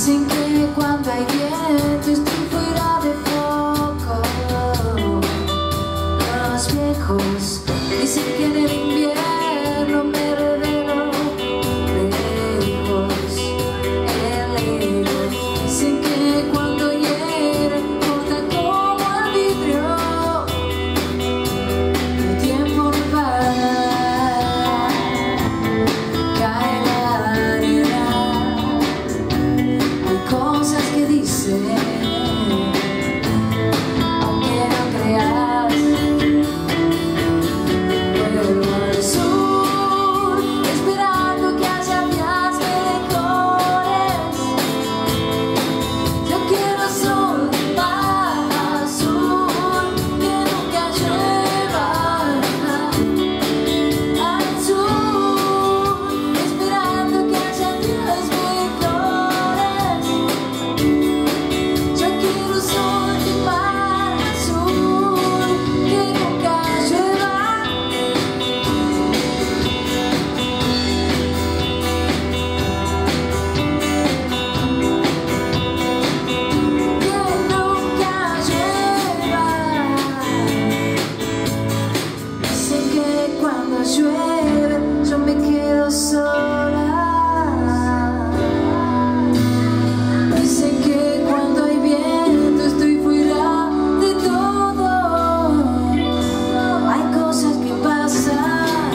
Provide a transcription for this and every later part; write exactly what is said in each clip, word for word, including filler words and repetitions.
Dicen que cuando hay viento estoy fuera de foco. Los viejos dicen que en el invierno me revelo lejos, el lejos. Dicen que cuando hiere corta como el vidrio. El tiempo no para, cae la arena. Hay cosas que dicen, aunque no creas. Vuelvo al sur, esperando que haya días mejores. Yo quiero sol, mar azul, que nunca llueva. Al sur, esperando que haya días mejores. Yo quiero sol y mar azul, que nunca llueva. Que nunca llueva. Dicen que cuando llueve yo me quedo sola. Dicen que cuando hay viento estoy fuera de todo. Hay cosas que pasan,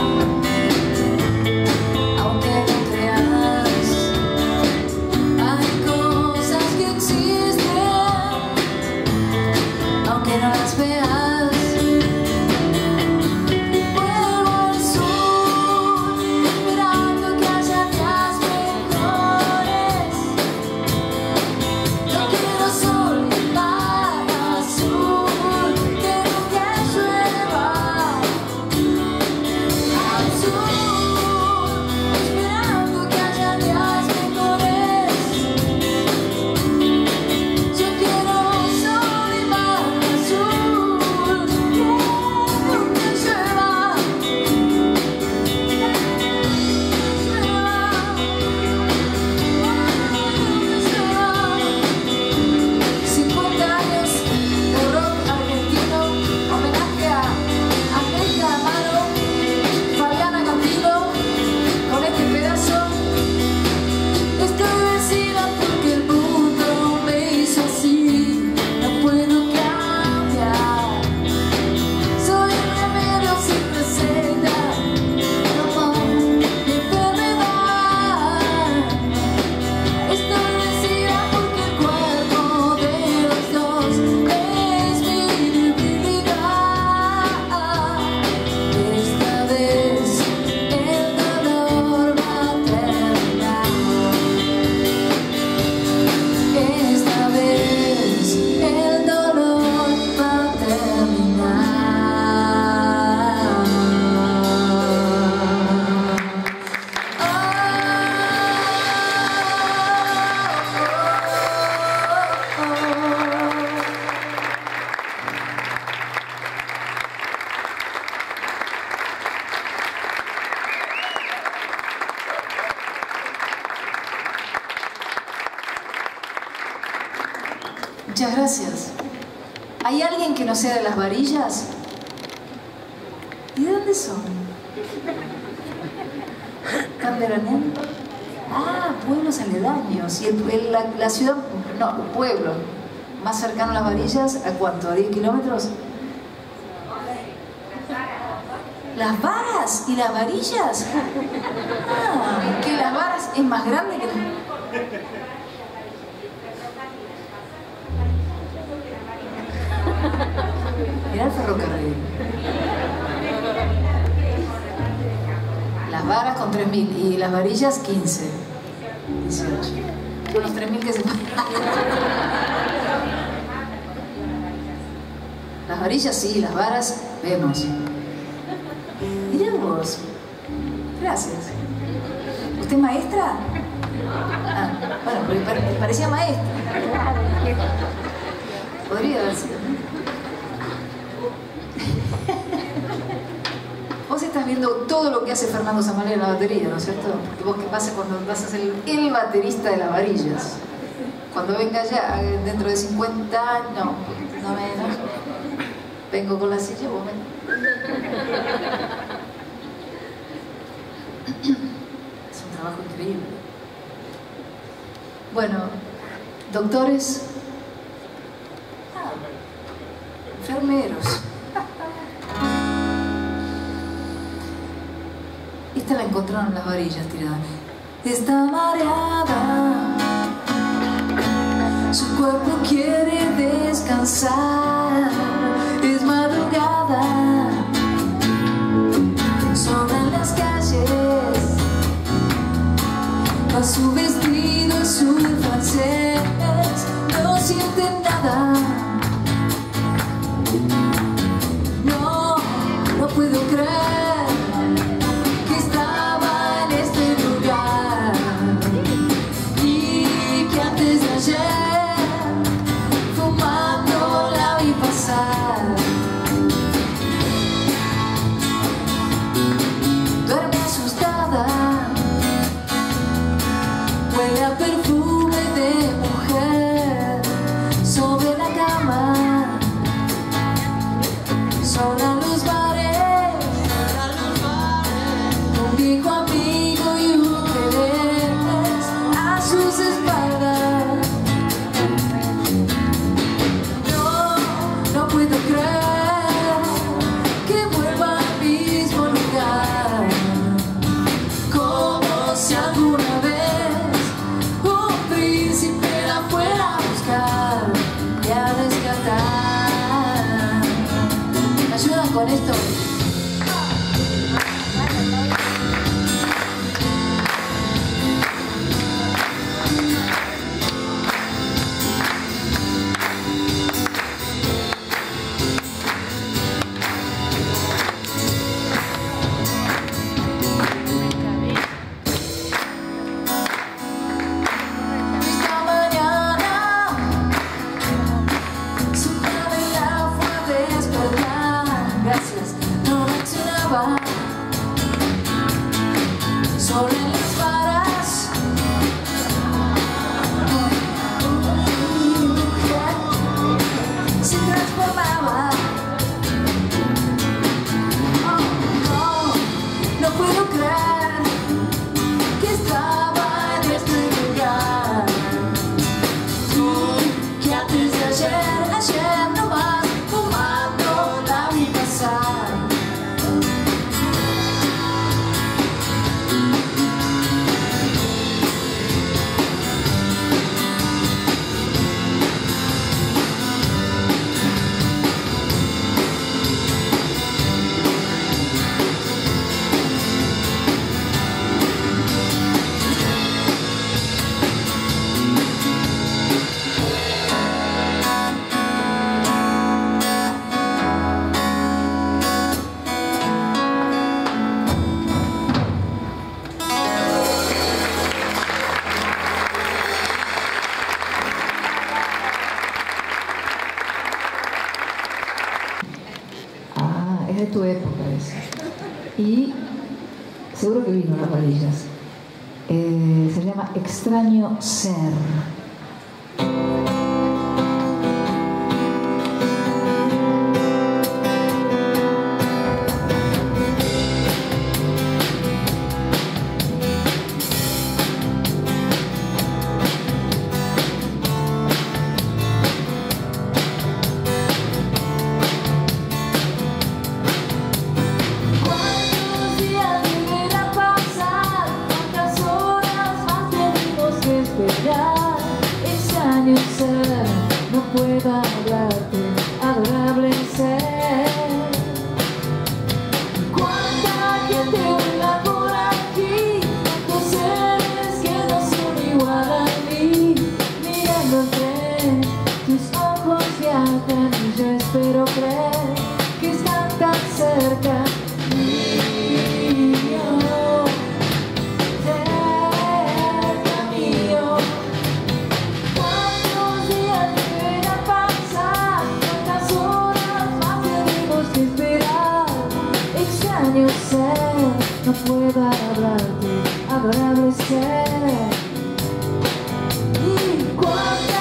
aunque no creas. Hay cosas que existen, aunque no las veas. Vuelvo al sur, esperando que haya días mejores. Yo quiero sol y mar azul, que nunca llueva. Al sur, esperando que haya días mejores. Yo quiero sol y mar azul, que nunca llueva. cincuenta años de rock argentino, homenaje a Angélica Amaro, Fabiana Cantilo, con este pedazo. Estoy vencida porque el mundo me hizo así, no puedo cambiar. Soy un remedio sin receta, como mi enfermedad. Estoy vencida porque el cuerpo de los dos es mi debilidad. Esta vez el dolor va a terminar. Esta vez el dolor va a terminar. Muchas gracias. ¿Hay alguien que no sea de Las Varillas? ¿Y de dónde son? ¿Camberanen? Ah, pueblos aledaños. ¿Y el, el- la, la ciudad, no, pueblo más cercano a Las Varillas, a cuánto? ¿A diez kilómetros? ¿Las Varas y Las Varillas? Ah, que Las Varas es más grande que... Mirá el ferrocarril. Las Varas con tres mil y Las Varillas quince, dieciocho. Con los tres mil que se pagan. Las Varillas sí, Las Varas vemos. Mirá vos. Gracias. ¿Usted es maestra? Ah, bueno, porque pare- parecía maestra. Podría haber sido, ¿no? Vos estás viendo todo lo que hace Fernando Zamalea en la batería, ¿no es cierto? Porque vos, ¿qué pasa cuando vas a ser el, el baterista de Las Varillas? Cuando venga ya, dentro de cincuenta años, no, no menos, vengo con la silla, vos ven. Es un trabajo increíble. Bueno, doctores, ah, enfermeros. Esta la encontraron en las varillas tiradas. Está mareada, su cuerpo quiere descansar. Es madrugada, sobran las calles, va su vestido azul francés, no siente nada. No, no puedo creer que estaba en este lugar y que antes de ayer fumando la vi pasar. Duerme asustada, huele a perfume de mujer sobre la cama. Sobran los bares, un viejo amigo y un querer a sus espaldas. No, no puedo creer que vuelva al mismo lugar, como si alguna vez un príncipe la fuera a buscar y a rescatar. ¿Me ayudan con esto? Esta mañana su madre la fue a despertar. Gracias, no reaccionaba. Sobre las varas se transformaba. Oh, no, no puedo creer que estaba en este lugar y que antes de ayer, ayer nomás fumando la vi pasar. Ah, es de tu época esa. Y seguro que vino las varillas. Eh, se llama Extraño Ser. ¿Cuántos días deberá pasar? ¿Cuántas horas más tenemos que esperar? Extraño ser, no puedo hablarte, adorable ser. ¿Cuánta gente vuela por aquí? ¿Cuántos seres que no son igual a mí? Mirando entre tus ojos viajan y yo espero creer que están tan cerca mío, cerca mío. ¿Cuántos días deberá pasar? ¿Cuántas horas más tenemos que esperar? Extraño ser, no puedo hablarte, adorable ser. ¿Y cuánto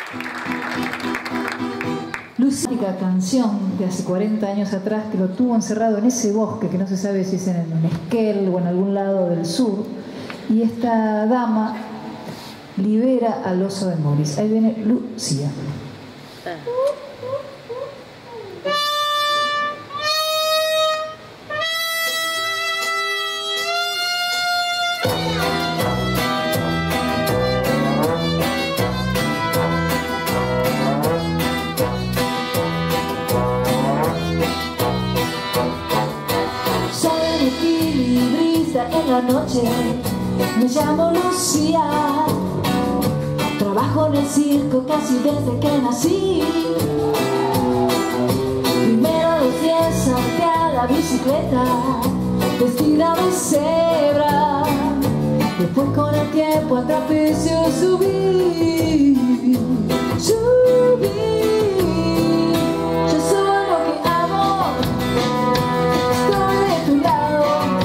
Lucía, canción de hace cuarenta años atrás, que lo tuvo encerrado en ese bosque, que no se sabe si es en, en Esquel o en algún lado del sur, y esta dama libera al oso de Morris. Ahí viene Lucía. En la noche me llamo Lucía, trabajo en el circo casi desde que nací. Primero los diez salté a la bicicleta vestida de cebra, después con el tiempo al trapecio subí, subí. Yo soy lo que amo, estoy de tu lado,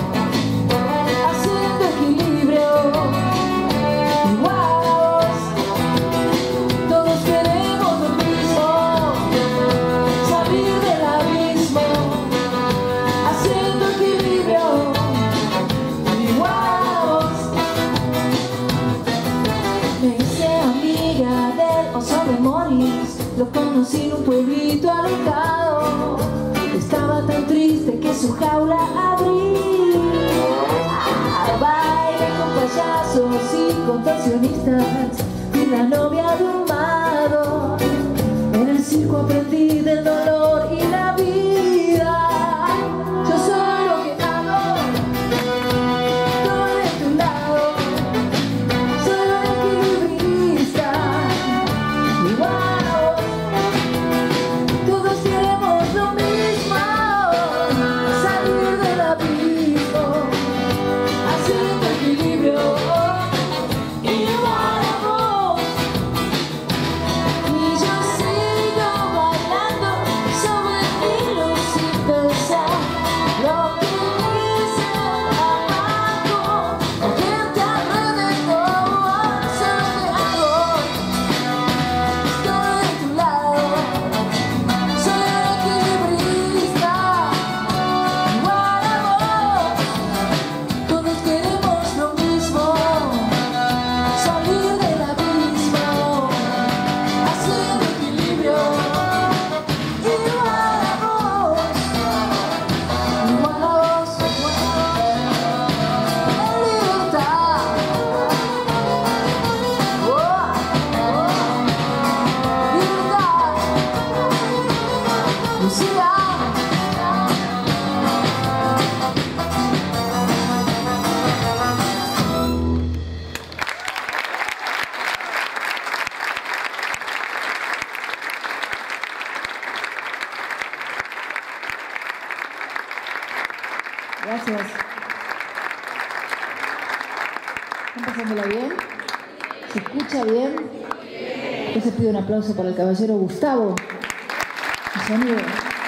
lo conocí en un pueblito alejado. Estaba tan triste que su jaula abrí. Ah, bailé con payasos y contorsionistas. Fui la novia de un mago. En el circo aprendí del dolor y la vida. Yo soy lo que amo, estoy de tu lado. Soy un equilibrista. Igual Gracias. ¿Están pasándola bien? ¿Se escucha bien? Entonces pido un aplauso para el caballero Gustavo. El sonido.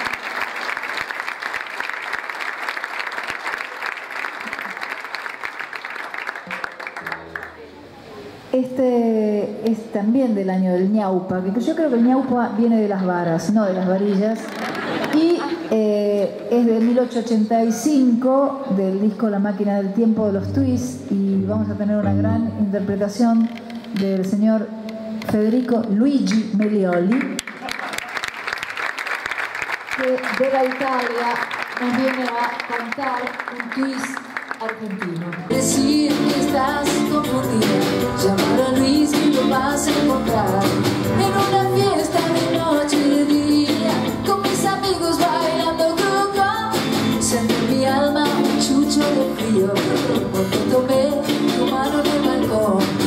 Este es también del año del ñaupa, que yo creo que el ñaupa viene de las varas, no de las varillas. Y eh, es de mil ochocientos ochenta y cinco, del disco La máquina del tiempo de los Twists, y vamos a tener una gran interpretación del señor Federico Luigi Melioli, que de la Italia nos viene a cantar un twist argentino. Decir que estás confundido, llamar a Luis y lo vas a encontrar en una fiesta de noche y de día, con mis amigos bailando coco. Sentí en mi alma un chucho de frío cuando tomé tu mano en el balcón.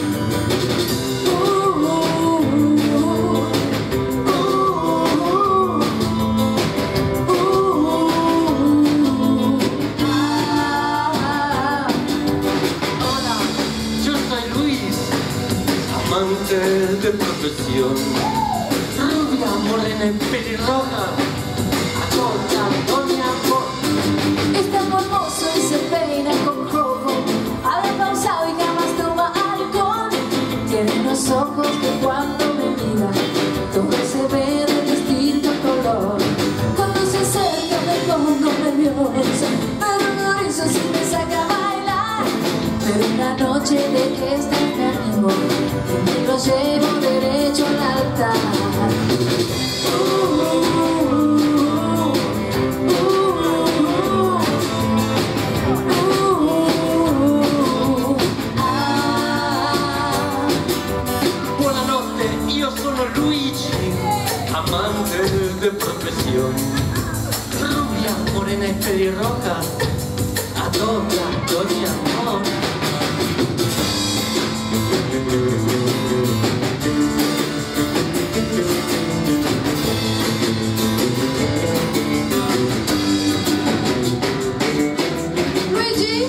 De profesión, rubia, morena y pelirroja, acorta mi amor. Es tan hermoso y se peina con rojo, habla pausado y jamás toma alcohol. Tiene unos ojos que cuando me mira llevo derecho al altar. Amante de profesión, rubia, morena y pelirroja, a toda gloria, amor. Luigi,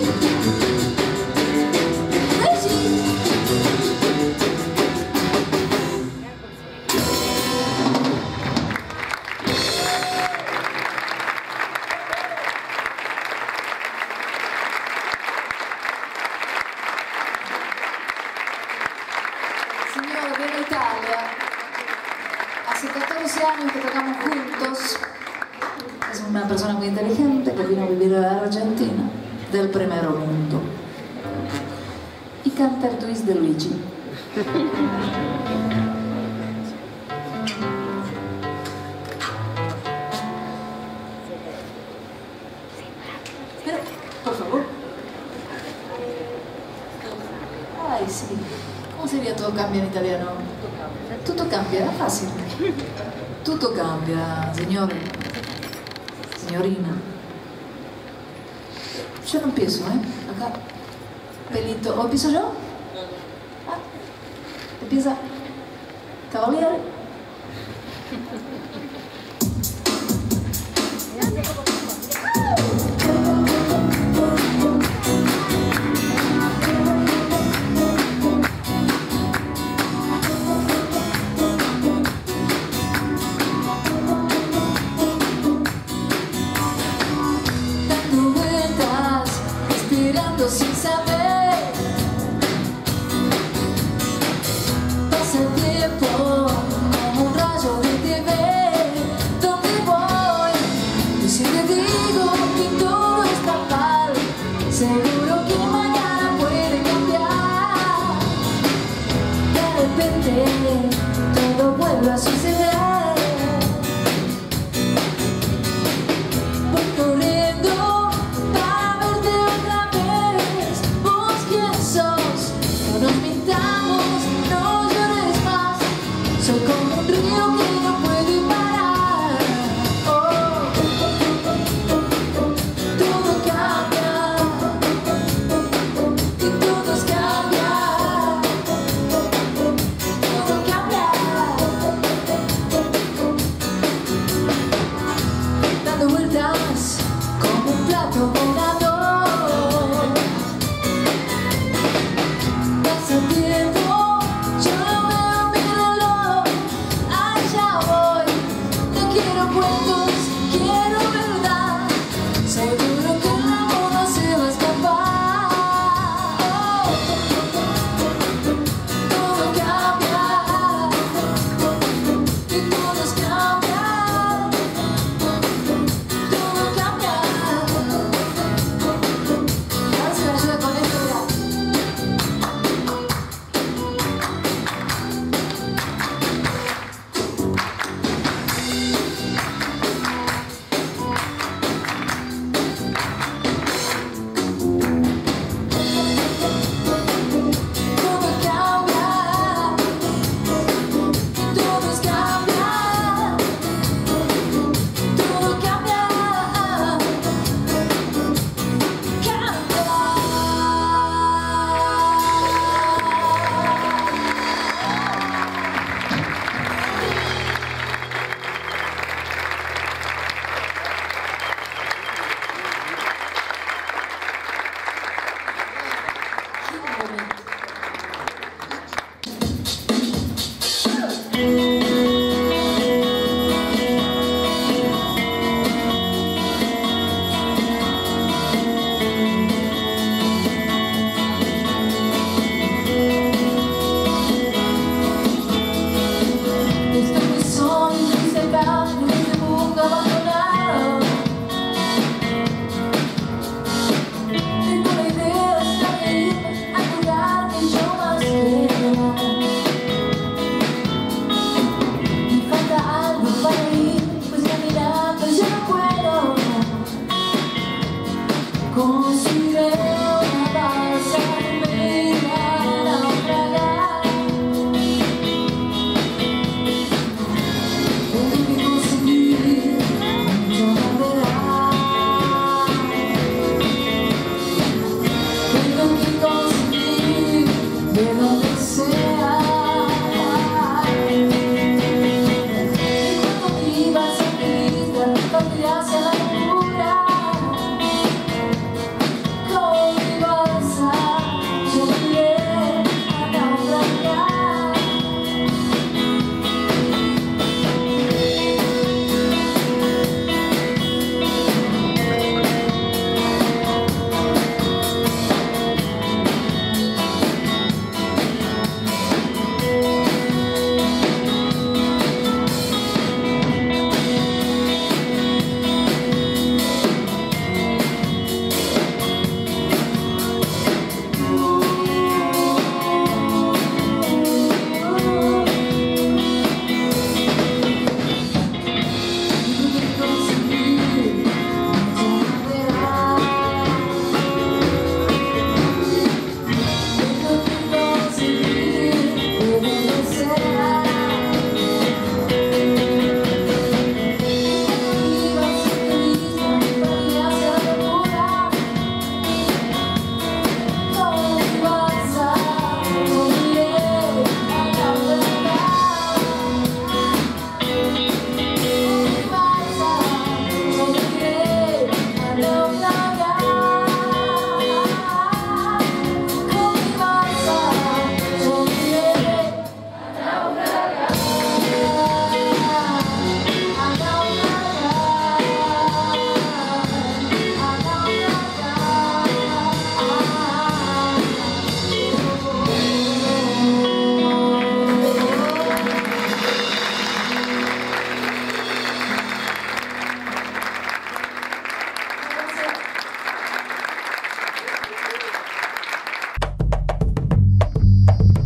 Signore, viene Italia. Hace catorce años que tocamos juntos. Es una persona muy inteligente que vino a vivir a la Argentina, del primer mundo. Y canta el twist de Luigi. Pero, por favor. Ay, sí. ¿Cómo sería todo cambia en italiano? Tutto cambia, era fácil. Tutto cambia, señor. Señorina. Yo no empiezo, ¿eh? Acá. Pelito. ¿O empiezo yo? Ah. Empieza. Cavaliere. Sin saber, pasa el tiempo como un rayo de T V. ¿Dónde voy? Y si te digo que todo está mal, seguro que mañana puede cambiar. De repente todo vuelve a suceder. Voy corriendo para verte otra vez. Vos quién sos, no nos mintamos, no llores más. Soy como un río que no puede parar. Oh, todo cambia y todos cambian. Todo cambia, dando vueltas como un plato volador. Pasa el tiempo, yo no veo mi reloj.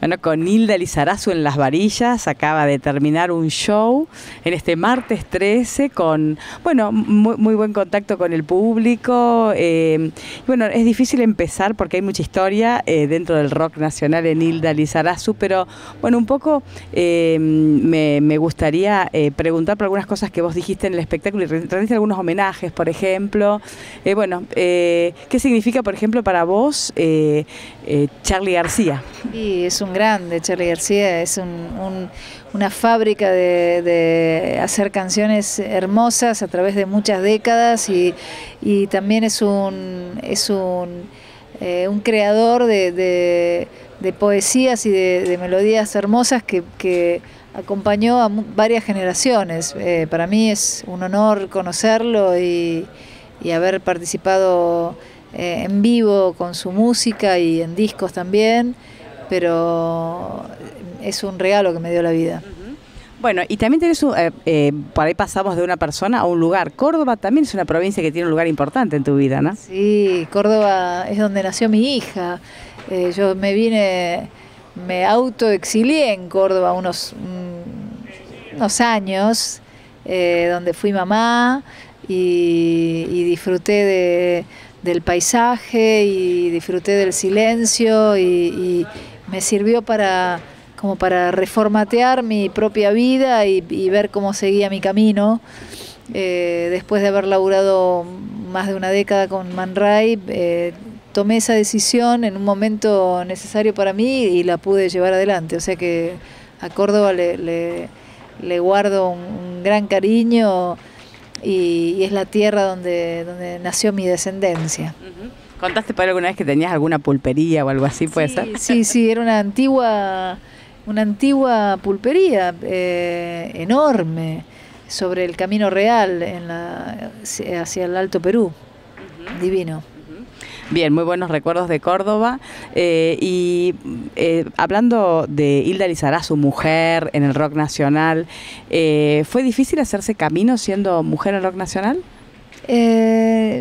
Bueno, con Hilda Lizarazu en Las Varillas, acaba de terminar un show en este martes trece con, bueno, muy, muy buen contacto con el público. Eh, bueno, es difícil empezar porque hay mucha historia eh, dentro del rock nacional en Hilda Lizarazu, pero bueno, un poco eh, me, me gustaría eh, preguntar por algunas cosas que vos dijiste en el espectáculo y rendiste algunos homenajes, por ejemplo. Eh, bueno, eh, ¿qué significa, por ejemplo, para vos eh, eh, Charly García? Sí, es un grande, Charly García, es un, un, una fábrica de, de hacer canciones hermosas a través de muchas décadas y, y también es un, es un, eh, un creador de, de, de poesías y de, de melodías hermosas que, que acompañó a varias generaciones. Eh, para mí es un honor conocerlo y, y haber participado eh, en vivo con su música y en discos también, pero es un regalo que me dio la vida. Bueno, y también tenés, un, eh, eh, por ahí pasamos de una persona a un lugar. Córdoba también es una provincia que tiene un lugar importante en tu vida, ¿no? Sí, Córdoba es donde nació mi hija. Eh, yo me vine, me autoexilié en Córdoba unos, unos años, eh, donde fui mamá y, y disfruté de, del paisaje y disfruté del silencio y, y me sirvió para, como para reformatear mi propia vida y, y ver cómo seguía mi camino. Eh, después de haber laburado más de una década con Man Ray, eh, tomé esa decisión en un momento necesario para mí y la pude llevar adelante. O sea que a Córdoba le, le, le guardo un, un gran cariño y, y es la tierra donde, donde nació mi descendencia. Uh-huh. ¿Contaste por alguna vez que tenías alguna pulpería o algo así, puede sí, ser? Sí, sí, era una antigua, una antigua pulpería eh, enorme sobre el Camino Real en la, hacia el Alto Perú. Uh-huh. Divino. Bien, muy buenos recuerdos de Córdoba. Eh, y eh, hablando de Hilda Lizarazu, mujer en el rock nacional, eh, ¿fue difícil hacerse camino siendo mujer en el rock nacional? Eh,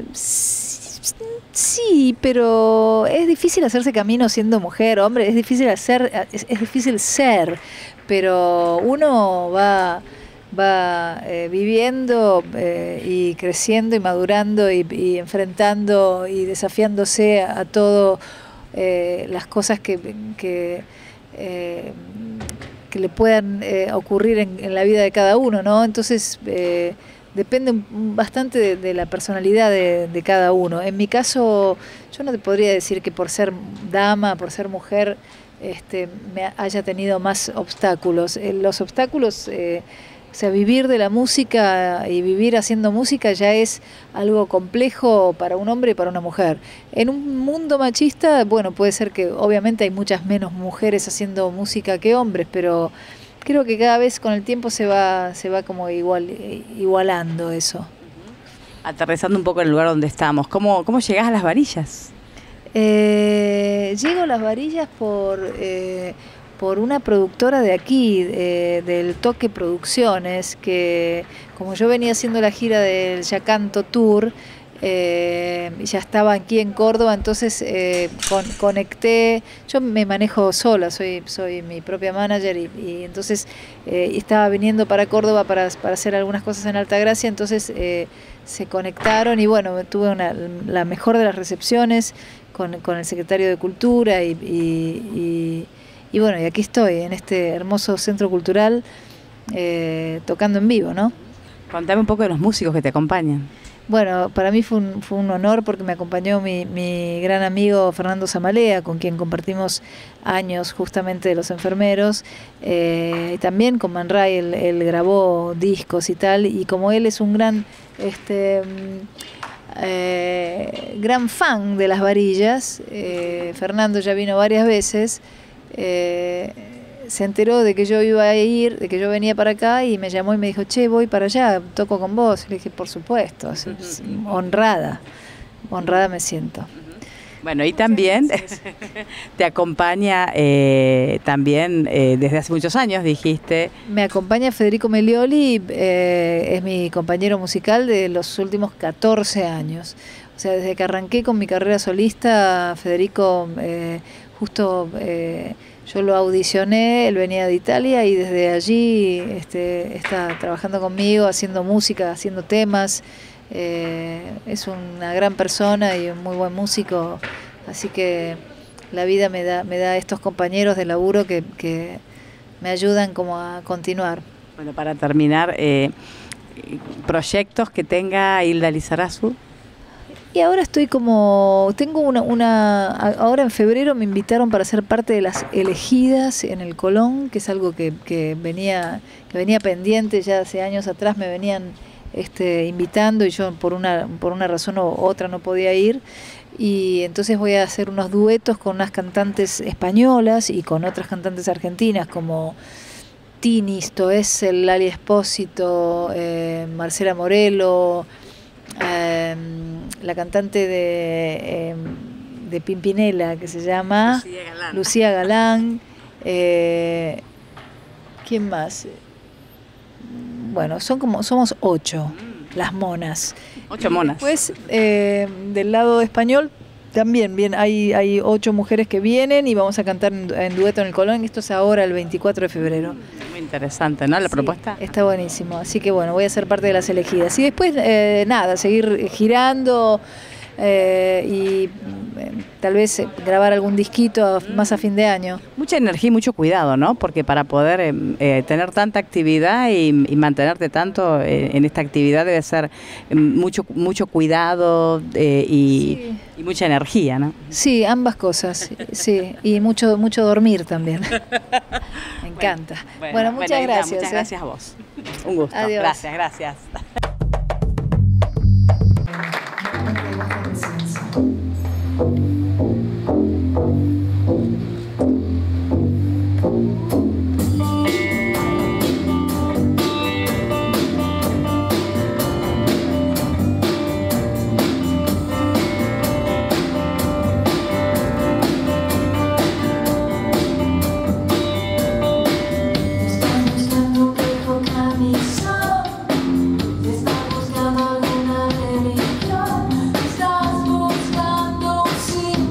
sí, pero es difícil hacerse camino siendo mujer, hombre, es difícil hacer, es, es difícil ser, pero uno va... va eh, viviendo eh, y creciendo y madurando y, y enfrentando y desafiándose a, a todo eh, las cosas que, que, eh, que le puedan eh, ocurrir en, en la vida de cada uno, ¿no? Entonces eh, depende bastante de, de la personalidad de, de cada uno. En mi caso, yo no te podría decir que por ser dama, por ser mujer, este, me haya tenido más obstáculos. Eh, los obstáculos... Eh, O sea, vivir de la música y vivir haciendo música ya es algo complejo para un hombre y para una mujer. En un mundo machista, bueno, puede ser que obviamente hay muchas menos mujeres haciendo música que hombres, pero creo que cada vez con el tiempo se va, se va como igual, igualando eso. Aterrizando un poco en el lugar donde estamos, ¿cómo, cómo llegás a Las Varillas? Eh, llego a Las Varillas por... Eh, por una productora de aquí, eh, del Toque Producciones, que como yo venía haciendo la gira del Ya Canto Tour, eh, ya estaba aquí en Córdoba, entonces eh, con, conecté, yo me manejo sola, soy, soy mi propia manager y, y entonces eh, estaba viniendo para Córdoba para, para hacer algunas cosas en Altagracia, entonces eh, se conectaron y bueno, tuve una, la mejor de las recepciones con, con el secretario de Cultura y, y, y Y bueno, y aquí estoy, en este hermoso centro cultural, eh, tocando en vivo, ¿no? Contame un poco de los músicos que te acompañan. Bueno, para mí fue un, fue un honor porque me acompañó mi, mi gran amigo Fernando Zamalea, con quien compartimos años justamente de Los Enfermeros, eh, y también con Man Ray, él, él grabó discos y tal, y como él es un gran... este eh, gran fan de Las Varillas, eh, Fernando ya vino varias veces. Eh, se enteró de que yo iba a ir, de que yo venía para acá y me llamó y me dijo, che, voy para allá, toco con vos. Le dije, por supuesto, es, es honrada, honrada me siento. Bueno, y también te acompaña eh, también eh, desde hace muchos años, dijiste. Me acompaña Federico Melioli, eh, es mi compañero musical de los últimos catorce años. O sea, desde que arranqué con mi carrera solista, Federico... Eh, justo eh, yo lo audicioné, él venía de Italia y desde allí este, está trabajando conmigo, haciendo música, haciendo temas. Eh, es una gran persona y un muy buen músico, así que la vida me da, me da estos compañeros de laburo que, que me ayudan como a continuar. Bueno, para terminar, eh, proyectos que tenga Hilda Lizarazu. Y ahora estoy como, tengo una, una, ahora en febrero me invitaron para ser parte de las elegidas en el Colón, que es algo que, que venía, que venía pendiente ya hace años atrás, me venían este, invitando y yo por una, por una razón u otra no podía ir. Y entonces voy a hacer unos duetos con unas cantantes españolas y con otras cantantes argentinas como Tinis, Toessel, Lali Espósito, eh, Marcela Morelo, eh, la cantante de, eh, de Pimpinela que se llama Lucía Galán. Lucía Galán, eh, ¿quién más? Bueno, son como somos ocho, las monas. Ocho monas. Después, eh, del lado español, también bien, hay, hay ocho mujeres que vienen y vamos a cantar en, en dueto en el Colón. Esto es ahora, el veinticuatro de febrero. Muy interesante, ¿no? La Sí, propuesta. está buenísimo. Así que bueno, voy a ser parte de las elegidas. Y después, eh, nada, seguir girando eh, y eh, tal vez eh, grabar algún disquito a- más a fin de año. Mucha energía y mucho cuidado, ¿no? Porque para poder eh, eh, tener tanta actividad y, y mantenerte tanto eh, en esta actividad debe ser eh, mucho mucho cuidado eh, y, Sí. y mucha energía, ¿no? Sí, ambas cosas, sí. Y mucho, mucho dormir también. Me encanta. Bueno, muchas Hilda, gracias. Muchas ¿eh? gracias a vos. Un gusto. Adiós. Gracias, gracias. Estás buscando un viejo camisón, estás buscando alguna religión, estás buscando un símbolo.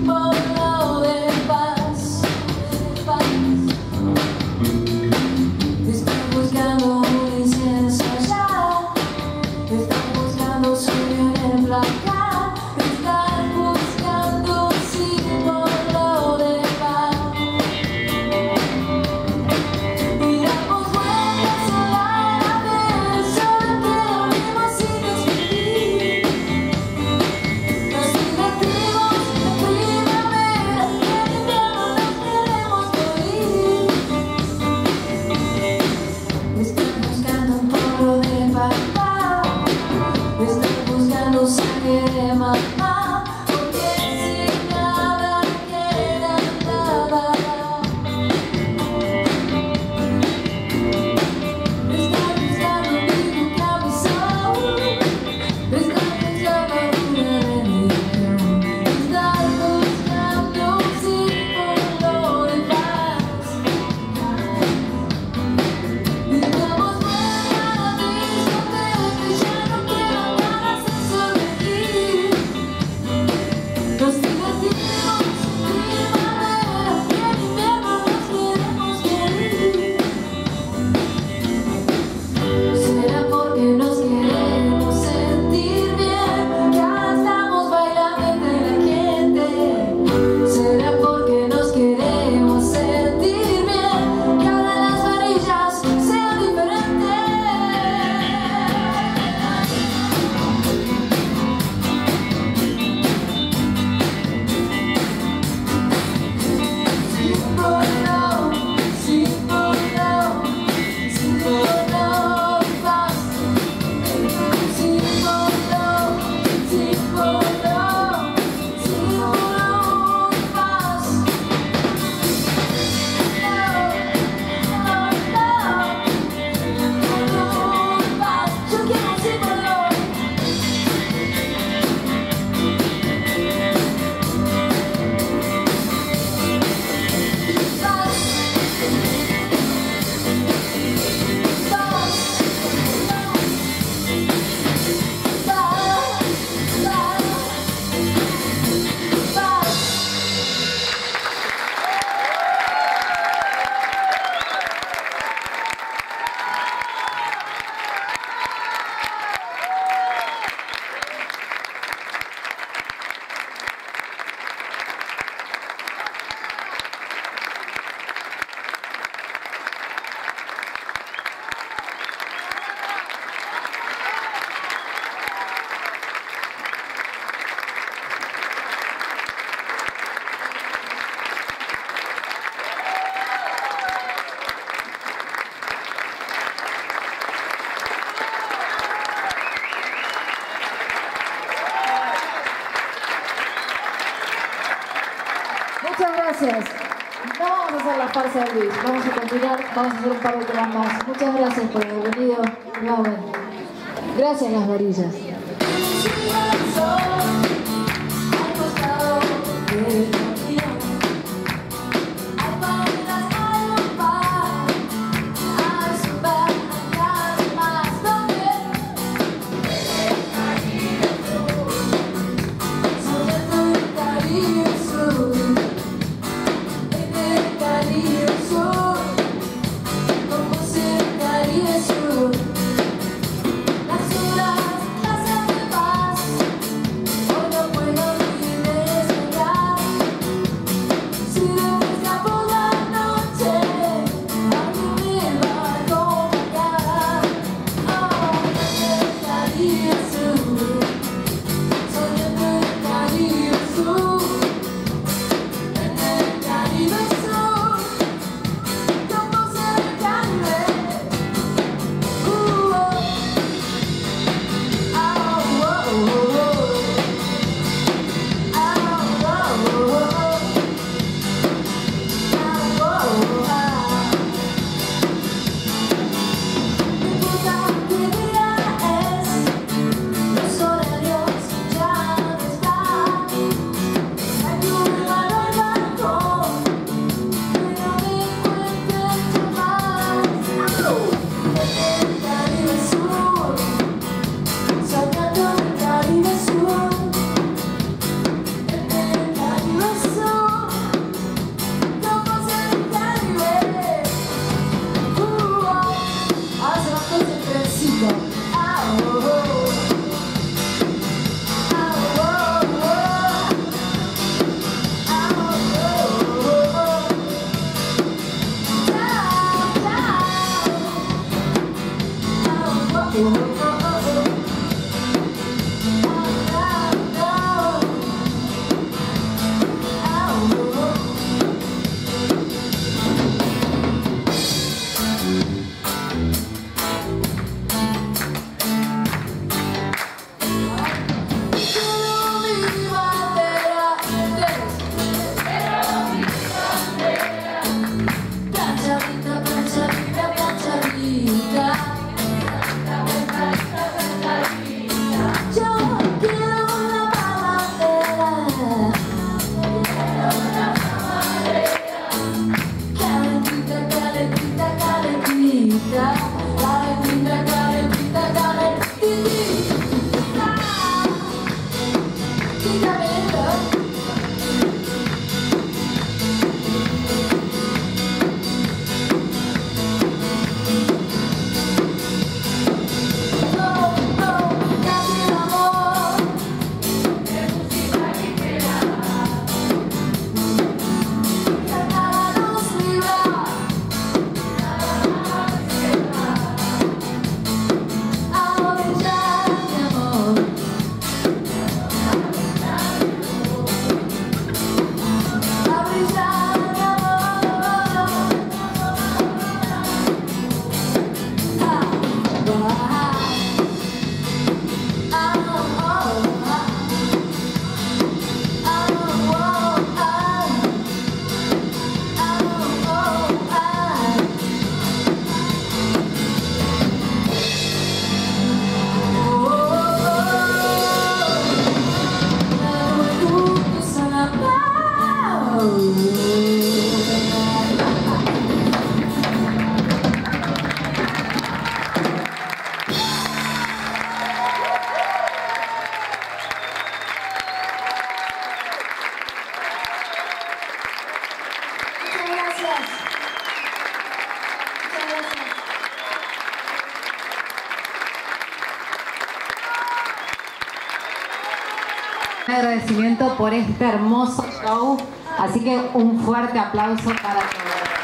gracias. No vamos a hacer la farsa de Luis, vamos a continuar, vamos a hacer un par de temas más. Muchas gracias por haber venido nuevamente. Gracias, Las Varillas. Agradecimiento por este hermoso show, así que un fuerte aplauso para todos.